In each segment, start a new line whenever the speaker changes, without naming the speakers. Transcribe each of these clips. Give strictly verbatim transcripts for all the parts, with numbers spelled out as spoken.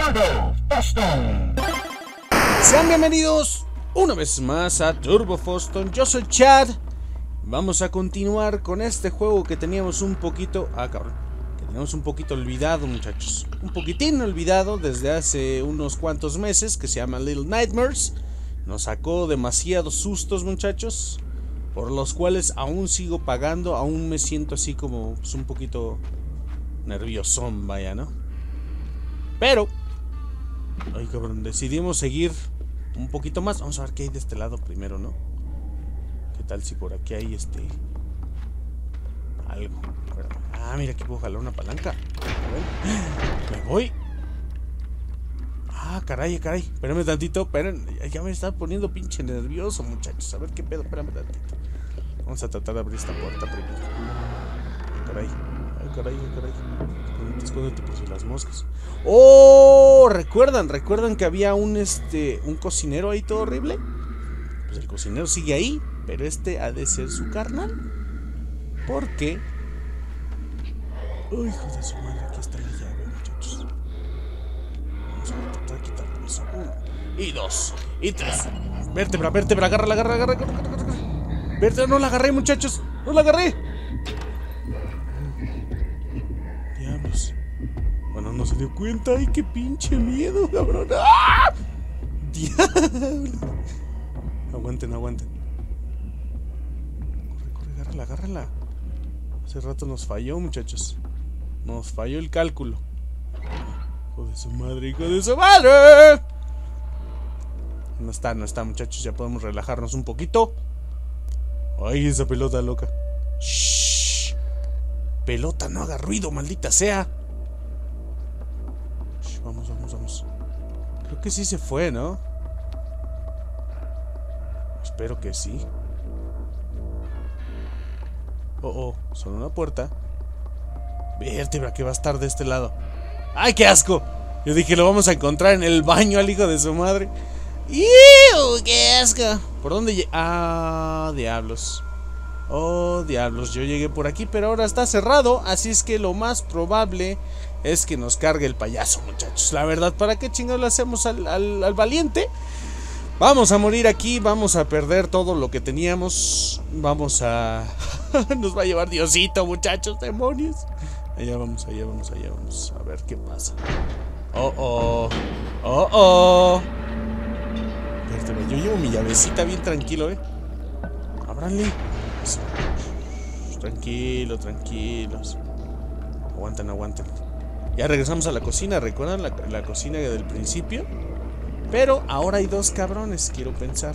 Turbo Foston.
Sean bienvenidos una vez más a Turbo Foston. Yo soy Chad. Vamos a continuar con este juego que teníamos un poquito... Ah, cabrón. Que teníamos un poquito olvidado, muchachos. Un poquitín olvidado desde hace unos cuantos meses, que se llama Little Nightmares. Nos sacó demasiados sustos, muchachos, por los cuales aún sigo pagando. Aún me siento así como pues, un poquito nerviosón, vaya, ¿no? Pero... Ay, cabrón, decidimos seguir un poquito más. Vamos a ver qué hay de este lado primero, ¿no? ¿Qué tal si por aquí hay este... algo? Ah, mira, aquí puedo jalar una palanca. A ver. Me voy. Ah, caray, caray. Espérame tantito, esperen. Ya me está poniendo pinche nervioso, muchachos. A ver qué pedo, espérame tantito. Vamos a tratar de abrir esta puerta primero. Ay, caray. Ay, caray, ay, caray. Escóndete, escóndete por si las moscas. ¡Oh! ¿Recuerdan? ¿Recuerdan que había un este un cocinero ahí todo horrible? Pues el cocinero sigue ahí, pero este ha de ser su carnal. ¿Por qué? ¡Ay, hijo de su madre! Aquí está la llave, muchachos. Vamos a tratar de quitarle eso. Uno, y dos, y tres. Vértebra, vértebra, agárrala, agárrala, agárrala, agárrala, agárrala. Vértebra, no la agarré, muchachos. No la agarré. Diablos. Bueno, no se dio cuenta. Ay, qué pinche miedo, cabrón. ¡Ah! Diablos. Aguanten, aguanten. Corre, corre, agárrala, agárrala. Hace rato nos falló, muchachos. Nos falló el cálculo. Hijo de su madre, hijo de su madre. No está, no está, muchachos. Ya podemos relajarnos un poquito. Ay, esa pelota loca. Shh. Pelota, no haga ruido, maldita sea. Shh, vamos, vamos, vamos. Creo que sí se fue, ¿no? Espero que sí. Oh, oh, sonó una puerta. Vértebra, que va a estar de este lado. ¡Ay, qué asco! Yo dije, lo vamos a encontrar en el baño al hijo de su madre. ¡Iu! ¡Qué asco! ¿Por dónde llegué? Ah, diablos. Oh, diablos, yo llegué por aquí, pero ahora está cerrado. Así es que lo más probable es que nos cargue el payaso, muchachos. La verdad, ¿para qué chingados le hacemos al, al, al valiente? Vamos a morir aquí, vamos a perder todo lo que teníamos. Vamos a... Nos va a llevar Diosito, muchachos, demonios. Allá vamos, allá vamos, allá vamos. A ver qué pasa. Oh, oh. Oh, oh. Yo llevo mi llavecita bien tranquilo, eh. Ábranle. Tranquilo, tranquilos. Aguanten, aguanten. Ya regresamos a la cocina. ¿Recuerdan la, la cocina del principio? Pero ahora hay dos cabrones, quiero pensar.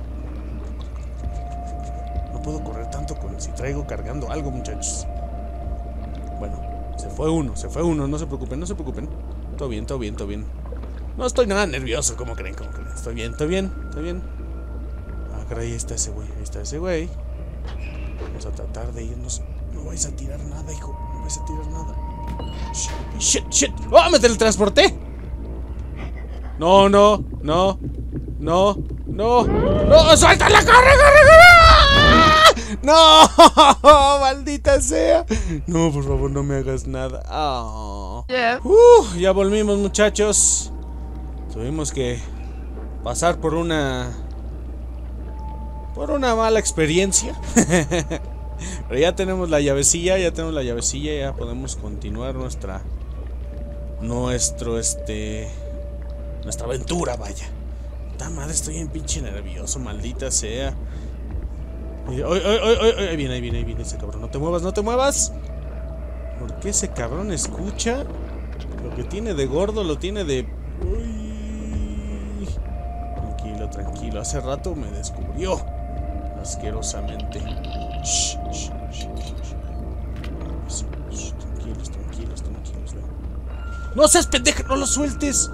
No puedo correr tanto con si traigo cargando algo, muchachos. Bueno, se fue uno, se fue uno. No se preocupen, no se preocupen. Todo bien, todo bien, todo bien. No estoy nada nervioso, ¿cómo creen? ¿Cómo creen? Estoy bien, estoy bien, estoy bien. Ah, caray, ahí está ese güey, ahí está ese güey. Vamos a tratar de irnos. No vais a tirar nada, hijo. No vais a tirar nada. Shit, shit, shit. ¡Oh, me teletransporté! No, no, no, no, no, no, ¡suéltala! ¡Corre, corre, corre! ¡No! ¡Maldita sea! No, por favor, no me hagas nada. Oh. Yeah. Uh, ya volvimos, muchachos. Tuvimos que pasar por una... Por una mala experiencia. Pero ya tenemos la llavecilla, ya tenemos la llavecilla, ya podemos continuar nuestra... Nuestro, este... Nuestra aventura, vaya. Ta madre, estoy en pinche nervioso, maldita sea. Ay, ay, ay, ay, ay, ahí viene, ahí viene, ahí viene ese cabrón. No te muevas, no te muevas. ¿Por qué ese cabrón escucha? Lo que tiene de gordo lo tiene de... Uy. Tranquilo, tranquilo. Hace rato me descubrió. Asquerosamente. Shh, shh, shh, shh. Shh, tranquilos, tranquilos, tranquilos. ¡No seas pendeja! ¡No lo sueltes!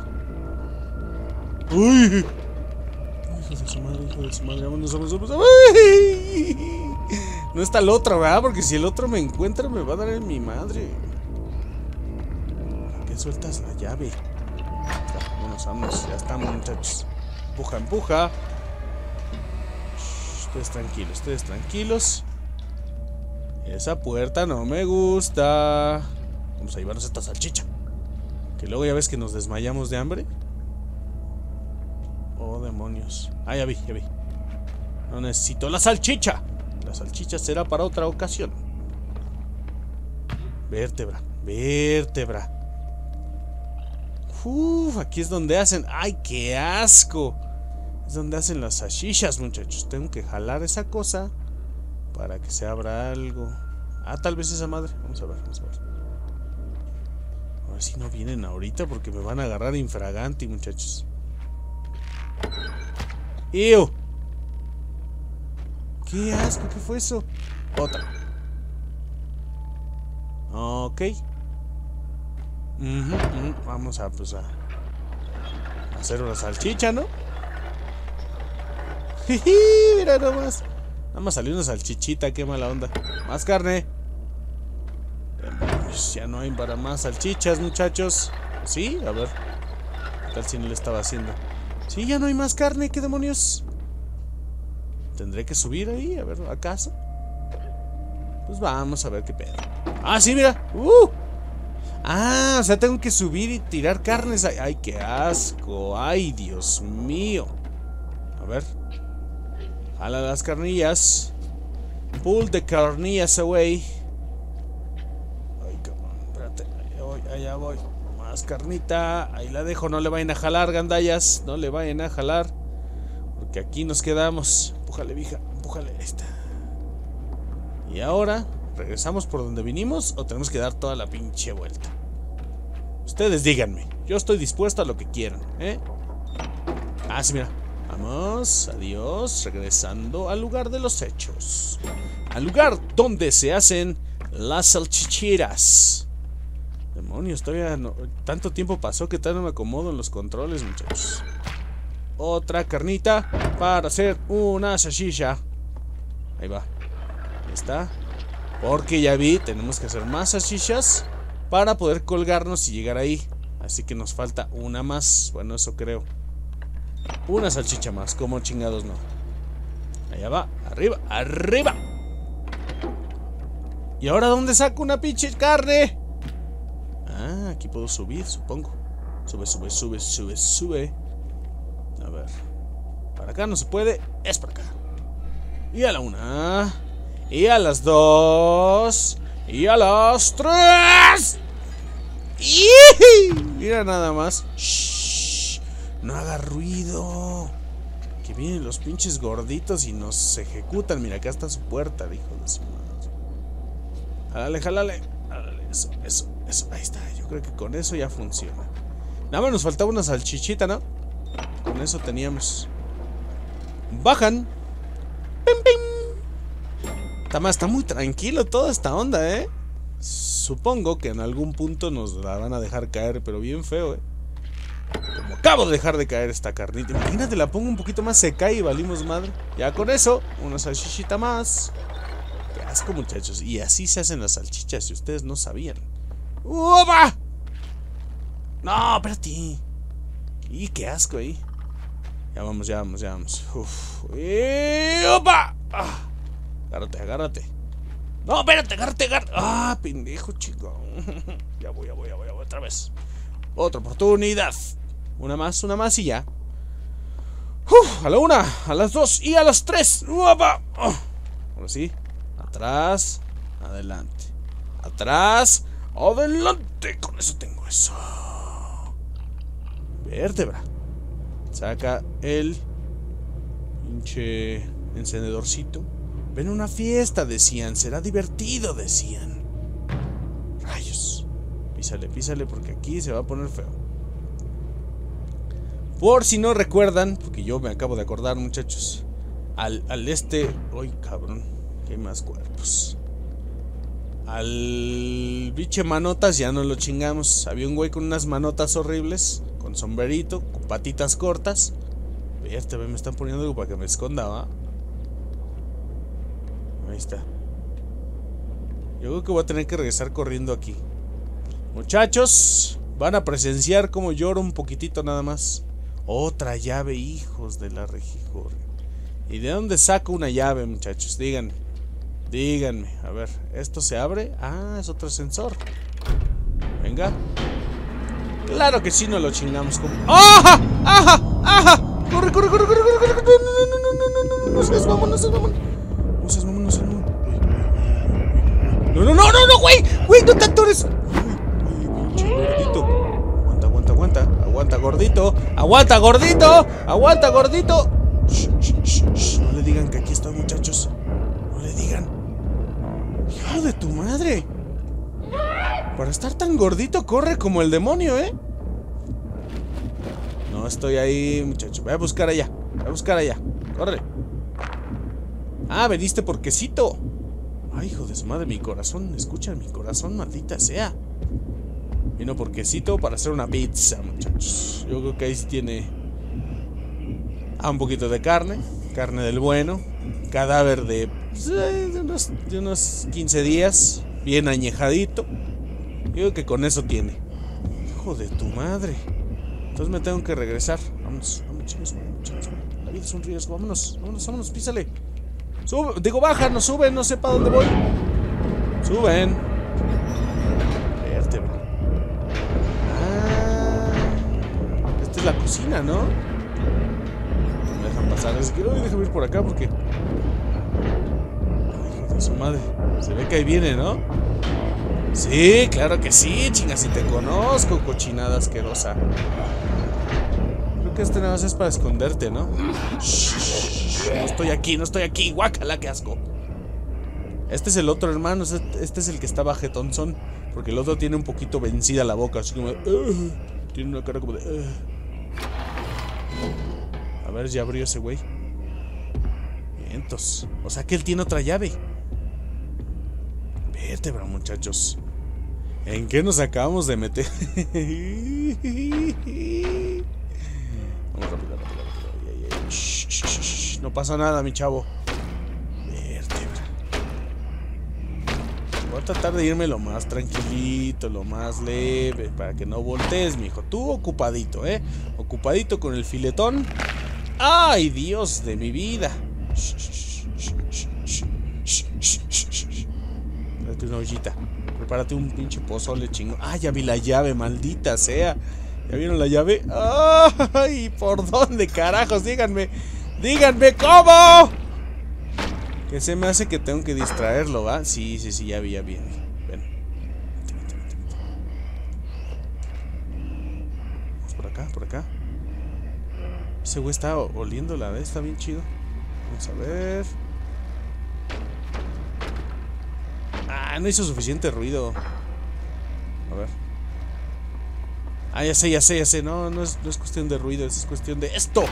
¡Uy! Hijo de su madre, hijo de su madre. Vámonos, vámonos, vámonos. ¡Uy! No está el otro, ¿verdad? Porque si el otro me encuentra me va a dar en mi madre. ¿Para qué sueltas la llave? Vámonos, vámonos. Ya estamos, muchachos. Empuja, empuja. Shh, ustedes tranquilos, ustedes tranquilos. Esa puerta no me gusta. Vamos a llevarnos esta salchicha. Que luego ya ves que nos desmayamos de hambre. Oh, demonios. Ah, ya vi, ya vi. No necesito la salchicha. La salchicha será para otra ocasión. Vértebra, vértebra. Uf, aquí es donde hacen. ¡Ay, qué asco! Es donde hacen las salchichas, muchachos. Tengo que jalar esa cosa para que se abra algo. Ah, tal vez esa madre. Vamos a ver, vamos a ver. A ver si no vienen ahorita porque me van a agarrar infraganti, muchachos. ¡Ew! ¡Qué asco! ¿Qué fue eso? Otra. Ok. Uh -huh, uh -huh. Vamos a, pues, a hacer una salchicha, ¿no? Mira nomás. Nada más salió una salchichita, qué mala onda. Más carne. Demonios, ya no hay para más salchichas, muchachos. ¿Sí? A ver. ¿Qué tal si no le estaba haciendo? Sí, ya no hay más carne, ¿qué demonios? Tendré que subir ahí, a ver, ¿acaso? Pues vamos a ver qué pedo. Ah, sí, mira. Uh. Ah, o sea, tengo que subir y tirar carnes. Ay, ay, qué asco. Ay, Dios mío. A ver. Jala las carnillas. Pull the carnillas away. Ay, cabrón, espérate. Allá voy, allá voy. Más carnita. Ahí la dejo. No le vayan a jalar, gandallas. No le vayan a jalar. Porque aquí nos quedamos. Empújale, vieja. Empújale. Ahí está. Y ahora, ¿regresamos por donde vinimos o tenemos que dar toda la pinche vuelta? Ustedes díganme. Yo estoy dispuesto a lo que quieran, ¿eh? Ah, sí, mira. Vamos, adiós. Regresando al lugar de los hechos. Al lugar donde se hacen las salchichiras. Demonios, todavía no. Tanto tiempo pasó que todavía no me acomodo en los controles, muchachos. Otra carnita para hacer una salchicha. Ahí va. Ahí está. Porque ya vi, tenemos que hacer más salchichas para poder colgarnos y llegar ahí. Así que nos falta una más. Bueno, eso creo. Una salchicha más, como chingados no. Allá va, arriba, arriba. ¿Y ahora dónde saco una pinche carne? Ah, aquí puedo subir, supongo. Sube, sube, sube, sube, sube. A ver. Para acá no se puede, es para acá. Y a la una. Y a las dos. Y a las tres. ¡Y! Mira nada más. Shh, no haga ruido. Que vienen los pinches gorditos y nos ejecutan. Mira, acá está su puerta, hijo de su madre. Jálale, jálale. Jálale, eso, eso, eso. Ahí está. Yo creo que con eso ya funciona. Nada más nos faltaba una salchichita, ¿no? Con eso teníamos. Bajan. Pim, pim. Está, más, está muy tranquilo toda esta onda, ¿eh? Supongo que en algún punto nos la van a dejar caer, pero bien feo, ¿eh? Como acabo de dejar de caer esta carnita. Imagínate, la pongo un poquito más seca y valimos madre. Ya con eso, una salchichita más. Qué asco, muchachos. Y así se hacen las salchichas, si ustedes no sabían. ¡Upa! No, espérate. Y qué asco ahí. Ya vamos, ya vamos, ya vamos. Uf. Y ¡opa! Ah, agárrate, agárrate. No, espérate, agárrate, agárrate. Ah, pendejo, chico. Ya voy, ya voy, ya voy, ya voy, otra vez. Otra oportunidad. Una más, una más y ya. Uf, a la una, a las dos y a las tres. ¡Opa! Oh. Ahora sí. Atrás, adelante. Atrás, adelante. Con eso tengo eso. Vértebra. Saca el pinche encendedorcito. Ven a una fiesta, decían. Será divertido, decían. Rayos. Písale, písale, porque aquí se va a poner feo. Por si no recuerdan, porque yo me acabo de acordar, muchachos. Al, al este... ¡Ay, cabrón! Que hay más cuerpos. Al biche manotas ya no lo chingamos. Había un güey con unas manotas horribles, con sombrerito, con patitas cortas. Este me están poniendo algo para que me esconda, ¿va? Ahí está. Yo creo que voy a tener que regresar corriendo aquí. Muchachos, van a presenciar cómo lloro un poquitito nada más. Otra llave, hijos de la regijoria. ¿Y de dónde saco una llave, muchachos? Díganme. Díganme. A ver, ¿esto se abre? Ah, es otro sensor. Venga. Claro que sí, no lo chingamos como... ¡Ajá! ¡Ajá! ¡Ajá! ¡Corre, corre, corre, corre, corre, corre! No, no, no, no, no, no, no, no, no seas mamón, no seas mamón. No seas mamón, no seas mamón. No, no, no, no, no, güey. Güey, no te atores. Pinche gordito. Aguanta, aguanta, aguanta. Aguanta, gordito. Aguanta, gordito. Aguanta, gordito. Shh, shh, shh, shh. No le digan que aquí estoy, muchachos. No le digan. Hijo de tu madre. Para estar tan gordito, corre como el demonio, ¿eh? No estoy ahí, muchacho. Voy a buscar allá. Voy a buscar allá. Corre. Ah, veniste por quesito. Ay, hijo de su madre, mi corazón. Escucha, mi corazón, maldita sea. Vino por quesito para hacer una pizza, muchachos. Yo creo que ahí sí tiene... Ah, un poquito de carne. Carne del bueno. Cadáver de... De unos, de unos quince días. Bien añejadito. Yo creo que con eso tiene. Hijo de tu madre. Entonces me tengo que regresar. Vámonos, vámonos, chicos, chicos. La vida es un riesgo. Vámonos, vámonos, vámonos, písale. Sube, digo, baja, no suben, no sé para dónde voy. Suben. Vértebra. Ah, esta es la cocina, ¿no? Me dejan pasar. Es que hoy déjame ir por acá porque... Ay, hijo de su madre. Se ve que ahí viene, ¿no? Sí, claro que sí, chinga, si te conozco, cochinada asquerosa. Creo que este nada más es para esconderte, ¿no? Shh, no estoy aquí, no estoy aquí, guácala, qué asco. Este es el otro, hermano, este es el que está bajetonzón. Porque el otro tiene un poquito vencida la boca, así como de, uh, tiene una cara como de... Uh. A ver, ya abrió ese güey. Vientos. O sea que él tiene otra llave. Vértebra, muchachos. ¿En qué nos acabamos de meter? Vamos rápido, rápido, rápido. Ay, ay, ay. Shh, shh, shh, shh. No pasa nada, mi chavo. Vértebra. Voy a tratar de irme lo más tranquilito, lo más leve, para que no voltees, mijo. Tú ocupadito, ¿eh? Ocupadito con el filetón. ¡Ay, Dios de mi vida! Shh, shh, shh, shh, shh, shh, shh, shh. Prepárate una ollita. Prepárate un pinche pozole chingo. ¡Ah, ya vi la llave, maldita sea! ¿Ya vieron la llave? ¡Ay! ¿Por dónde, carajos? Díganme. Díganme cómo. Que se me hace que tengo que distraerlo, ¿va? Sí, sí, sí, ya vi, ya vi. Ven. Vente, vente, vente, vente. Vamos por acá, por acá. Ese güey está oliendo la vez, está bien chido. Vamos a ver. Ah, no hizo suficiente ruido. A ver. Ah, ya sé, ya sé, ya sé. No, no es, no es cuestión de ruido, es cuestión de esto.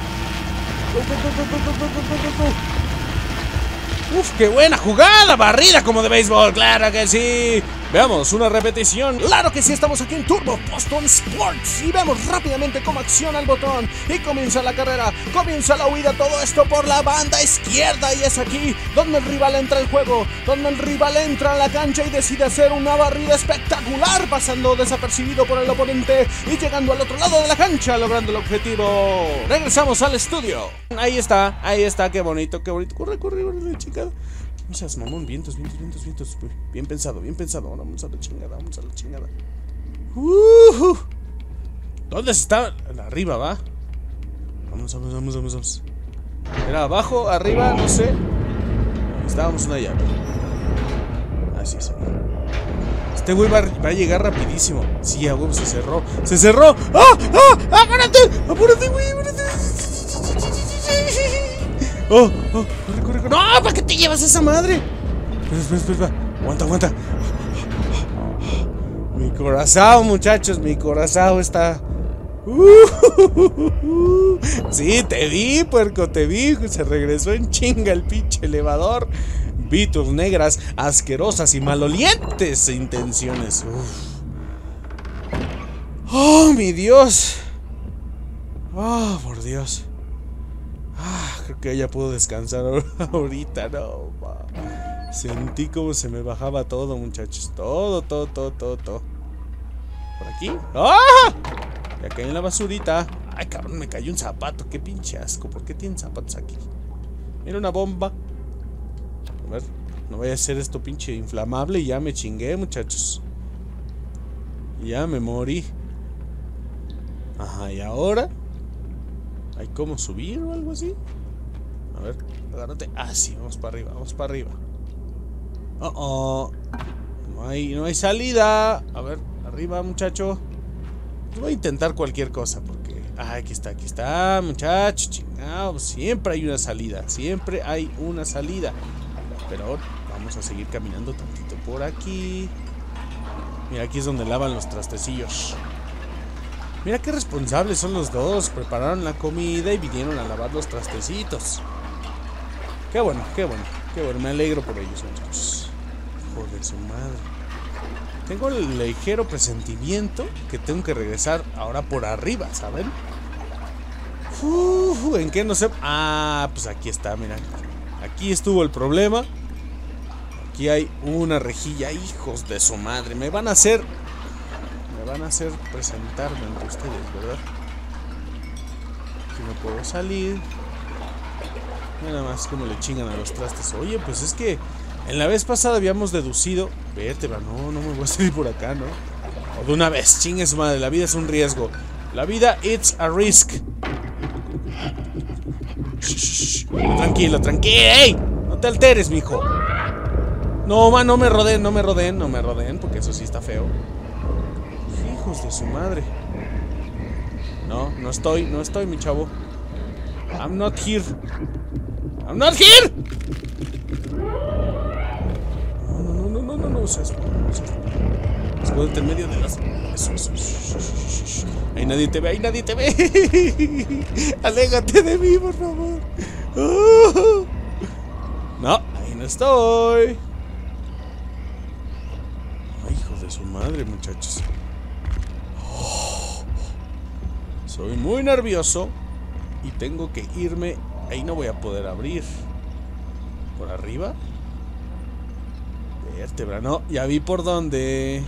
Uf, qué buena jugada, barrida como de béisbol, claro que sí. Veamos una repetición. Claro que sí, estamos aquí en Turbo Boston Sports y vemos rápidamente cómo acciona el botón y comienza la carrera, comienza la huida, todo esto por la banda izquierda y es aquí donde el rival entra en juego, donde el rival entra a la cancha y decide hacer una barrida espectacular, pasando desapercibido por el oponente y llegando al otro lado de la cancha, logrando el objetivo. Regresamos al estudio. Ahí está, ahí está, qué bonito, qué bonito. Corre, corre, corre, chica. No seas mamón, vientos, vientos, vientos, vientos. Bien pensado, bien pensado. Ahora vamos a la chingada, vamos a la chingada. Uh-huh. ¿Dónde está? Arriba, va. Vamos, vamos, vamos, vamos, vamos. Era abajo, arriba, no sé. Estábamos una llave. Así es. Este güey va, va a llegar rapidísimo. Sí, a huevo, se cerró. ¡Se cerró! ¡Ah! ¡Ah! ¡Apúrate! ¡Apúrate, güey! ¡Apúrate! ¡Oh! ¡Oh! ¡Corre, corre, corre! ¡No! ¿Para qué te llevas esa madre? Espera, espera, espera. Aguanta, aguanta. Mi corazón, muchachos. Mi corazón está... Uh, sí, te vi, puerco, te vi. Se regresó en chinga el pinche elevador. Vi tus negras, asquerosas y malolientes intenciones. Uf. Oh, mi Dios. Oh, por Dios. Ah, creo que ya puedo descansar ahorita, no. Ma. Sentí como se me bajaba todo, muchachos. Todo, todo, todo, todo, todo. ¿Por aquí? ¡Ah! Ya caí en la basurita. Ay, cabrón, me cayó un zapato. Qué pinche asco. ¿Por qué tienen zapatos aquí? Mira una bomba. A ver, no vaya a ser esto pinche inflamable y ya me chingué, muchachos. Ya me morí. Ajá, y ahora ¿hay cómo subir o algo así? A ver, agárrate. Ah, sí, vamos para arriba, vamos para arriba. Oh, oh. No hay, no hay salida. A ver, arriba, muchacho. Voy a intentar cualquier cosa porque... Ah, aquí está, aquí está, muchacho. Chingado, siempre hay una salida. Siempre hay una salida. Pero vamos a seguir caminando tantito por aquí. Mira, aquí es donde lavan los trastecillos. Mira qué responsables son los dos. Prepararon la comida y vinieron a lavar los trastecitos. Qué bueno, qué bueno, qué bueno. Me alegro por ellos, muchachos. Joder, su madre. Tengo el ligero presentimiento que tengo que regresar ahora por arriba, ¿saben? Uf, ¿en qué no sé? Ah, pues aquí está, mira. Aquí estuvo el problema. Aquí hay una rejilla, hijos de su madre. Me van a hacer... Me van a hacer presentarme ante ustedes, ¿verdad? Aquí no puedo salir. Nada más como le chingan a los trastes. Oye, pues es que en la vez pasada habíamos deducido... Vértebra, no, no me voy a salir por acá, ¿no? O de una vez, chingue su madre. La vida es un riesgo. La vida, it's a risk. Shh, tranquilo, tranquilo. ¡Ey! No te alteres, mijo. No, ma, no me rodeen, no me rodeen, no me rodeen, porque eso sí está feo. Hijos de su madre. No, no estoy, no estoy, mi chavo. I'm not here. I'm not here. No, no, no, no, no, no, no seas, no seas. Escóndete en medio de las... Eso, eso, eso. Ahí nadie te ve, ahí nadie te ve. Aléjate de mí, por favor. Oh. No, ahí no estoy. Ay, hijo de su madre, muchachos. Oh. Soy muy nervioso y tengo que irme. Ahí no voy a poder abrir. ¿Por arriba? Vértebra, no, ya vi por dónde.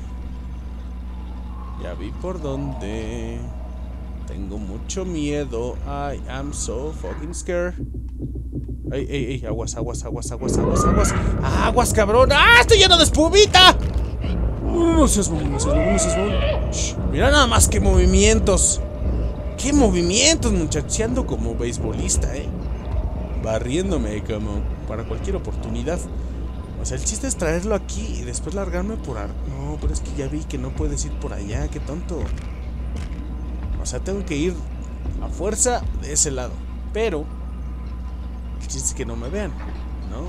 Ya vi por dónde. Tengo mucho miedo. I am so fucking scared. Ey, ey, ey, aguas, aguas, aguas, aguas, aguas, aguas. Aguas, cabrón. ¡Ah, estoy lleno de espumita! No, no seas mamón, no seas mamón, no seas mamón. Mira nada más qué movimientos. Qué movimientos, muchachos. Ando como beisbolista, eh. Barriéndome como para cualquier oportunidad. O sea, el chiste es traerlo aquí y después largarme por... Ar no, pero es que ya vi que no puedes ir por allá. Qué tonto. O sea, tengo que ir a fuerza de ese lado. Pero el chiste es que no me vean, ¿no?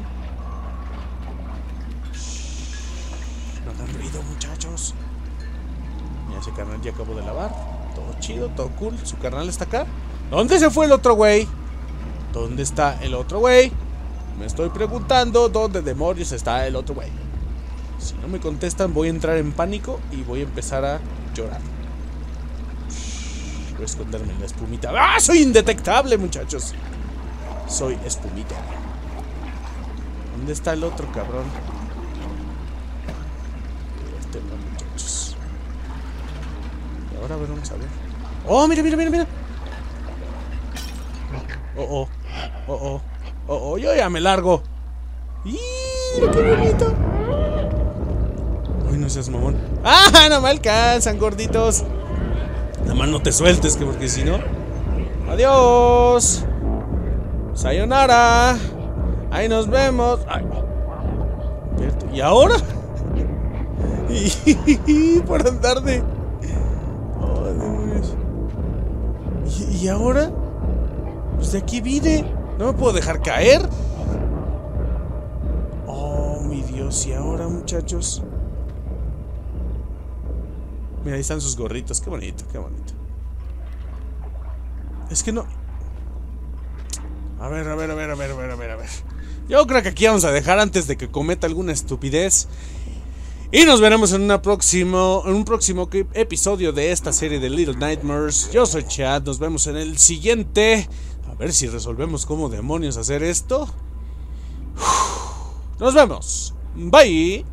Shh, no hagan ruido, muchachos. Mira, ese carnal ya acabó de lavar. Todo chido, todo cool. Su carnal está acá. ¿Dónde se fue el otro güey? ¿Dónde está el otro güey? Me estoy preguntando dónde demonios está el otro güey. Si no me contestan, voy a entrar en pánico y voy a empezar a llorar. Shh, voy a esconderme en la espumita. ¡Ah! Soy indetectable, muchachos. Soy espumita. ¿Dónde está el otro cabrón? Este no, muchachos. Y ahora, a ver, vamos a ver. ¡Oh, mira, mira, mira, mira! ¡Oh, oh! ¡Oh, oh! Oh, oh, yo ya me largo. ¡Y qué bonito! Uy, no seas mamón. ¡Ah! No me alcanzan, gorditos. Nada más no te sueltes, que porque si no. ¡Adiós! ¡Sayonara! ¡Ahí nos vemos! Ay. ¿Y ahora? Y por andar de... Oh, demonios. ¿Y, y ahora? Pues de aquí vine. ¿No me puedo dejar caer? Oh, mi Dios. ¿Y ahora, muchachos? Mira, ahí están sus gorritos. Qué bonito, qué bonito. Es que no... A ver, a ver, a ver, a ver, a ver, a ver, a ver. Yo creo que aquí vamos a dejar antes de que cometa alguna estupidez. Y nos veremos en, una próximo, en un próximo episodio de esta serie de Little Nightmares. Yo soy Chad, nos vemos en el siguiente. A ver si resolvemos cómo demonios hacer esto. Nos vemos. Bye.